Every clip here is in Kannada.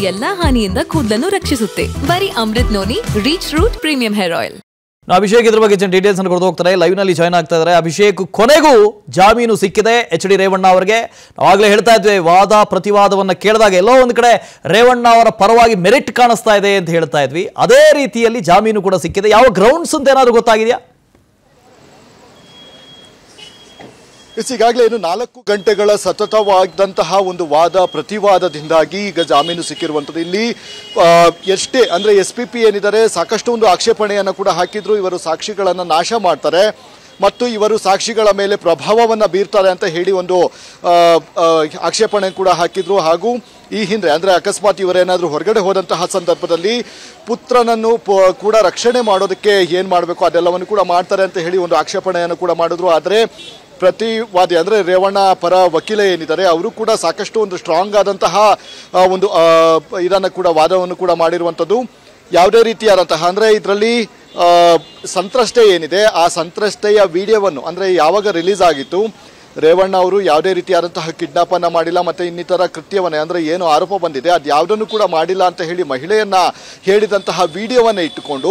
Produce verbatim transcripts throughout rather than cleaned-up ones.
ಎಲ್ಲಾ ಹಾನಿಯಿಂದ ಕೂದಲನ್ನು ರಕ್ಷಿಸುತ್ತೆ. ಬರೀ Amrut noni reach root premium hair oil. Abhishek ಇದ್ರ ಬಗ್ಗೆ ಡೀಟೇಲ್ಸ್ ಅನ್ನು ಕೊಡ್ತಾ ಹೋಗ್ತಾರೆ. ಲೈವ್ ನಲ್ಲಿ ಜಾಯ್ನ್ ಆಗ್ತಾ ಇದ್ದಾರೆ. ಅಭಿಷೇಕ್, ಕೊನೆಗೂ ಜಾಮೀನು ಸಿಕ್ಕಿದೆ ಎಚ್ ಡಿ ರೇವಣ್ಣ ಅವರಿಗೆ. ನಾವಾಗಲೇ ಹೇಳ್ತಾ ಇದ್ವಿ, ವಾದ ಪ್ರತಿವಾದವನ್ನ ಕೇಳಿದಾಗ ಎಲ್ಲೋ ಒಂದು ಕಡೆ ರೇವಣ್ಣ ಅವರ ಪರವಾಗಿ ಮೆರಿಟ್ ಕಾಣಿಸ್ತಾ ಇದೆ ಅಂತ ಹೇಳ್ತಾ ಇದ್ವಿ. ಅದೇ ರೀತಿಯಲ್ಲಿ ಜಾಮೀನು ಕೂಡ ಸಿಕ್ಕಿದೆ. ಯಾವ ಗ್ರೌಂಡ್ಸ್ ಅಂತ ಏನಾದರೂ ಗೊತ್ತಾಗಿದೆಯಾ? ಈಗಾಗಲೇ ಏನು ನಾಲ್ಕು ಗಂಟೆಗಳ ಸತತವಾದಂತಹ ಒಂದು ವಾದ ಪ್ರತಿವಾದದಿಂದಾಗಿ ಈಗ ಜಾಮೀನು ಸಿಕ್ಕಿರುವಂಥದ್ದು. ಇಲ್ಲಿ ಎಷ್ಟೇ ಅಂದರೆ ಎಸ್ ಪಿ ಪಿ ಏನಿದ್ದಾರೆ ಸಾಕಷ್ಟು ಒಂದು ಆಕ್ಷೇಪಣೆಯನ್ನು ಕೂಡ ಹಾಕಿದ್ರು. ಇವರು ಸಾಕ್ಷಿಗಳನ್ನು ನಾಶ ಮಾಡ್ತಾರೆ ಮತ್ತು ಇವರು ಸಾಕ್ಷಿಗಳ ಮೇಲೆ ಪ್ರಭಾವವನ್ನು ಬೀರ್ತಾರೆ ಅಂತ ಹೇಳಿ ಒಂದು ಆಕ್ಷೇಪಣೆ ಕೂಡ ಹಾಕಿದ್ರು. ಹಾಗೂ ಈ ಹಿಂದೆ ಅಂದರೆ ಅಕಸ್ಮಾತ್ ಇವರೇನಾದರೂ ಹೊರಗಡೆ ಹೋದಂತಹ ಸಂದರ್ಭದಲ್ಲಿ ಪುತ್ರನನ್ನು ಕೂಡ ರಕ್ಷಣೆ ಮಾಡೋದಕ್ಕೆ ಏನು ಮಾಡಬೇಕು ಅದೆಲ್ಲವನ್ನು ಕೂಡ ಮಾಡ್ತಾರೆ ಅಂತ ಹೇಳಿ ಒಂದು ಆಕ್ಷೇಪಣೆಯನ್ನು ಕೂಡ ಮಾಡಿದ್ರು. ಆದರೆ ಪ್ರತಿವಾದಿ ಅಂದರೆ ರೇವಣ್ಣ ಪರ ವಕೀಲ ಏನಿದ್ದಾರೆ ಅವರು ಕೂಡ ಸಾಕಷ್ಟು ಒಂದು ಸ್ಟ್ರಾಂಗ್ ಆದಂತಹ ಒಂದು ಇದನ್ನು ಕೂಡ ವಾದವನ್ನು ಕೂಡ ಮಾಡಿರುವಂಥದ್ದು. ಯಾವುದೇ ರೀತಿಯಾದಂತಹ ಅಂದರೆ ಇದರಲ್ಲಿ ಸಂತ್ರಸ್ತೆ ಏನಿದೆ ಆ ಸಂತ್ರಸ್ತೆಯ ವಿಡಿಯೋವನ್ನು ಅಂದರೆ ಯಾವಾಗ ರಿಲೀಸ್ ಆಗಿತ್ತು, ರೇವಣ್ಣ ಅವರು ಯಾವುದೇ ರೀತಿಯಾದಂತಹ ಕಿಡ್ನಾಪನ್ನು ಮಾಡಿಲ್ಲ ಮತ್ತು ಇನ್ನಿತರ ಕೃತ್ಯವನ್ನೇ ಅಂದರೆ ಏನು ಆರೋಪ ಬಂದಿದೆ ಅದು ಯಾವುದನ್ನು ಕೂಡ ಮಾಡಿಲ್ಲ ಅಂತ ಹೇಳಿ ಮಹಿಳೆಯನ್ನು ಹೇಳಿದಂತಹ ವಿಡಿಯೋವನ್ನು ಇಟ್ಟುಕೊಂಡು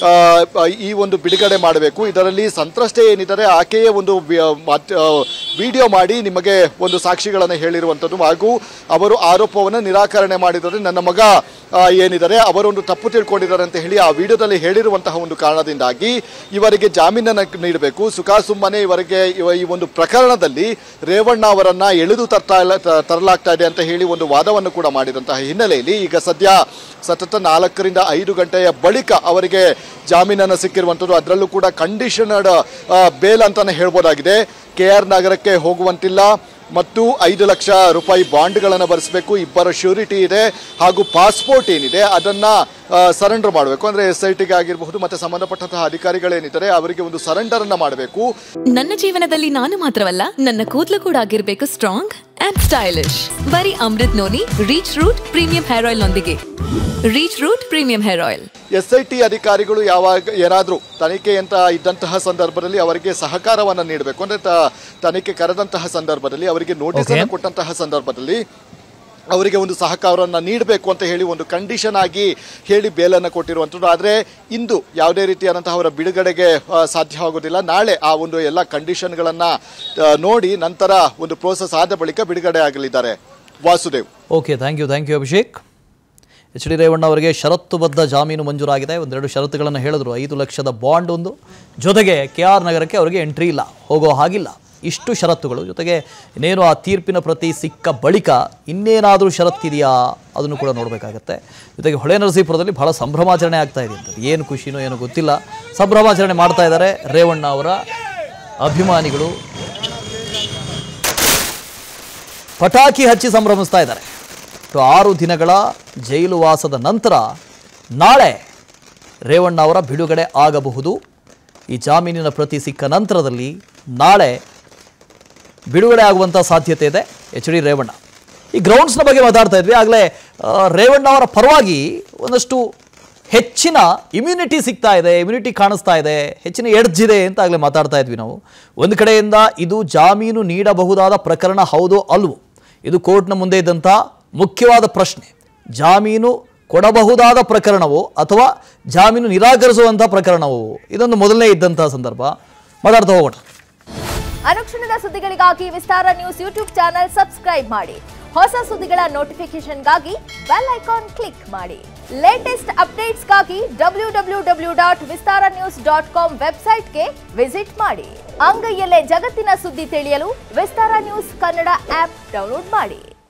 ಈ ಒಂದು ಬಿಡುಗಡೆ ಮಾಡಬೇಕು. ಇದರಲ್ಲಿ ಸಂತ್ರಸ್ತೆ ಏನಿದ್ದಾರೆ ಆಕೆಯೇ ಒಂದು ವಿಡಿಯೋ ಮಾಡಿ ನಿಮಗೆ ಒಂದು ಸಾಕ್ಷಿಗಳನ್ನು ಹೇಳಿರುವಂಥದ್ದು. ಹಾಗೂ ಅವರು ಆರೋಪವನ್ನು ನಿರಾಕರಣೆ ಮಾಡಿದರೆ ನನ್ನ ಮಗ ಏನಿದ್ದಾರೆ ಅವರೊಂದು ತಪ್ಪು ತಿಳ್ಕೊಂಡಿದ್ದಾರೆ ಅಂತ ಹೇಳಿ ಆ ವಿಡಿಯೋದಲ್ಲಿ ಹೇಳಿರುವಂತಹ ಒಂದು ಕಾರಣದಿಂದಾಗಿ ಇವರಿಗೆ ಜಾಮೀನನ್ನು ನೀಡಬೇಕು. ಸುಖಾಸುಮ್ಮನೆ ಇವರಿಗೆ ಈ ಒಂದು ಪ್ರಕರಣದಲ್ಲಿ ರೇವಣ್ಣ ಅವರನ್ನ ಎಳೆದು ತರ್ತಾ ಇಲ್ಲ ತರಲಾಗ್ತಾ ಇದೆ ಅಂತ ಹೇಳಿ ಒಂದು ವಾದವನ್ನು ಕೂಡ ಮಾಡಿದಂತಹ ಹಿನ್ನೆಲೆಯಲ್ಲಿ ಈಗ ಸದ್ಯ ಸತತ ನಾಲ್ಕರಿಂದ ಐದು ಗಂಟೆಯ ಬಳಿಕ ಅವರಿಗೆ ಜಾಮೀನನ್ನು ಸಿಕ್ಕಿರುವಂಥದ್ದು. ಅದರಲ್ಲೂ ಕೂಡ ಕಂಡೀಷನರ್ಡ್ ಬೇಲ್ ಅಂತಾನೆ ಹೇಳ್ಬೋದಾಗಿದೆ. ಕೆ ಆರ್ ನಗರಕ್ಕೆ ಹೋಗುವಂತಿಲ್ಲ ಮತ್ತು ಐದು ಲಕ್ಷ ರೂಪಾಯಿ ಬಾಂಡ್ಗಳನ್ನು ಭರಿಸಬೇಕು. ಇಬ್ಬರ ಶ್ಯೂರಿಟಿ ಇದೆ ಹಾಗೂ ಪಾಸ್ಪೋರ್ಟ್ ಏನಿದೆ ಅದನ್ನು ಸರೆಂಡರ್ ಮಾಡಬೇಕು. ಅಂದರೆ ಎಸ್ ಐ ಟಿಗೆ ಆಗಿರಬಹುದು ಮತ್ತೆ ಸಂಬಂಧಪಟ್ಟಂತಹ ಅಧಿಕಾರಿಗಳೇನಿದ್ದಾರೆ ಅವರಿಗೆ ಒಂದು ಸರೆಂಡರ್ ಅನ್ನ ಮಾಡಬೇಕು. ನನ್ನ ಜೀವನದಲ್ಲಿ ನಾನು ಮಾತ್ರವಲ್ಲ, ನನ್ನ ಕೂದಲು ಕೂಡ ಆಗಿರಬೇಕು ಸ್ಟ್ರಾಂಗ್ ಅಂಡ್ ಸ್ಟೈಲಿಶ್. ಬರೀ Amrut noni reach root premium hair oil ನೊಂದಿಗೆ. Reach root premium hair oil. S I T ಅಧಿಕಾರಿಗಳು ಯಾವಾಗ ಏನಾದರೂ ತನಿಖೆ ಅಂತ ಇದ್ದಂತಹ ಸಂದರ್ಭದಲ್ಲಿ ಅವರಿಗೆ ಸಹಕಾರವನ್ನು ನೀಡಬೇಕು. ಅಂದರೆ ತನಿಖೆ ಕರೆದಂತಹ ಸಂದರ್ಭದಲ್ಲಿ ಅವರಿಗೆ ನೋಟಿಸ್ ಅನ್ನು ಕೊಟ್ಟಂತಹ ಸಂದರ್ಭದಲ್ಲಿ ಅವರಿಗೆ ಒಂದು ಸಹಕಾರವನ್ನು ನೀಡಬೇಕು ಅಂತ ಹೇಳಿ ಒಂದು ಕಂಡೀಷನ್ ಆಗಿ ಹೇಳಿ ಬೇಲನ್ನು ಕೊಟ್ಟಿರುವಂಥದ್ದು. ಆದರೆ ಇಂದು ಯಾವುದೇ ರೀತಿಯಾದಂತಹ ಅವರ ಬಿಡುಗಡೆಗೆ ಸಾಧ್ಯವಾಗೋದಿಲ್ಲ. ನಾಳೆ ಆ ಒಂದು ಎಲ್ಲ ಕಂಡೀಷನ್ಗಳನ್ನು ನೋಡಿ ನಂತರ ಒಂದು ಪ್ರೋಸೆಸ್ ಆದ ಬಳಿಕ ಬಿಡುಗಡೆ ಆಗಲಿದ್ದಾರೆ. Vasudev. Okay, thank you thank you Abhishek. H D Revanna ಅವರಿಗೆ ಷರತ್ತುಬದ್ಧ ಜಾಮೀನು ಮಂಜೂರಾಗಿದೆ. ಒಂದೆರಡು ಷರತ್ತುಗಳನ್ನು ಹೇಳಿದ್ರು. ಐದು ಲಕ್ಷದ ಬಾಂಡ್ ಒಂದು, ಜೊತೆಗೆ ಕೆ ಆರ್ ನಗರಕ್ಕೆ ಅವರಿಗೆ ಎಂಟ್ರಿ ಇಲ್ಲ, ಹೋಗೋ ಹಾಗಿಲ್ಲ. ಇಷ್ಟು ಷರತ್ತುಗಳು. ಜೊತೆಗೆ ಇನ್ನೇನು ಆ ತೀರ್ಪಿನ ಪ್ರತಿ ಸಿಕ್ಕ ಬಳಿಕ ಇನ್ನೇನಾದರೂ ಷರತ್ತಿದೆಯಾ ಅದನ್ನು ಕೂಡ ನೋಡಬೇಕಾಗತ್ತೆ. ಜೊತೆಗೆ ಹೊಳೆ ನರಸೀಪುರದಲ್ಲಿ ಬಹಳ ಸಂಭ್ರಮಾಚರಣೆ ಆಗ್ತಾ ಇದೆ ಅಂತ, ಏನು ಖುಷಿನೋ ಏನೋ ಗೊತ್ತಿಲ್ಲ, ಸಂಭ್ರಮಾಚರಣೆ ಮಾಡ್ತಾ ಇದ್ದಾರೆ ರೇವಣ್ಣ ಅವರ ಅಭಿಮಾನಿಗಳು. ಪಟಾಕಿ ಹಚ್ಚಿ ಸಂಭ್ರಮಿಸ್ತಾ ಇದ್ದಾರೆ. ಆರು ದಿನಗಳ ಜೈಲು ವಾಸದ ನಂತರ ನಾಳೆ ರೇವಣ್ಣ ಅವರ ಬಿಡುಗಡೆ ಆಗಬಹುದು. ಈ ಜಾಮೀನಿನ ಪ್ರತಿ ಸಿಕ್ಕ ನಂತರದಲ್ಲಿ ನಾಳೆ ಬಿಡುಗಡೆ ಆಗುವಂಥ ಸಾಧ್ಯತೆ ಇದೆ ಎಚ್ ಡಿ ರೇವಣ್ಣ. ಈ ಗ್ರೌಂಡ್ಸ್ನ ಬಗ್ಗೆ ಮಾತಾಡ್ತಾ ಇದ್ವಿ. ಆಗಲೇ ರೇವಣ್ಣ ಅವರ ಪರವಾಗಿ ಒಂದಷ್ಟು ಹೆಚ್ಚಿನ ಇಮ್ಯುನಿಟಿ ಸಿಗ್ತಾ ಇದೆ, ಇಮ್ಯುನಿಟಿ ಕಾಣಿಸ್ತಾ ಇದೆ, ಹೆಚ್ಚಿನ ಎಡ್ಜ್ ಇದೆ ಅಂತ ಆಗಲೇ ಮಾತಾಡ್ತಾ ಇದ್ವಿ ನಾವು. ಒಂದು ಕಡೆಯಿಂದ ಇದು ಜಾಮೀನು ನೀಡಬಹುದಾದ ಪ್ರಕರಣ ಹೌದೋ ಅಲ್ವೋ, ಇದು ಕೋರ್ಟ್ನ ಮುಂದೆ ಇದ್ದಂಥ ಮುಖ್ಯವಾದ ಪ್ರಶ್ನೆ. ಜಾಮೀನು ಕೊಡಬಹುದಾದ ಪ್ರಕರಣವೋ ಅಥವಾ ಜಾಮೀನು ನಿರಾಕರಿಸುವಂಥ ಪ್ರಕರಣವೋ, ಇದೊಂದು ಮೊದಲನೇ ಇದ್ದಂಥ ಸಂದರ್ಭ. ಮಾತಾಡ್ತಾ ಹೋಗೋಣ. ಅನುಕ್ಷಣದ ಸುದ್ದಿಗಳಿಗಾಗಿ Vistara news YouTube channel subscribe ಮಾಡಿ. ಹೊಸ ಸುದ್ದಿಗಳ ನೋಟಿಫಿಕೇಶನ್ಗಾಗಿ ಬೆಲ್ ಐಕಾನ್ ಕ್ಲಿಕ್ ಮಾಡಿ. ಲೇಟೆಸ್ಟ್ ಅಪ್ಡೇಟ್ಸ್ಗಾಗಿ W W W dot Vistara news dot com ವೆಬ್ಸೈಟ್ಗೆ ವಿಸಿಟ್ ಮಾಡಿ. ಅಂಗೈಯಲ್ಲೇ ಜಗತ್ತಿನ ಸುದ್ದಿ ತಿಳಿಯಲು Vistara news Kannada app download ಮಾಡಿ.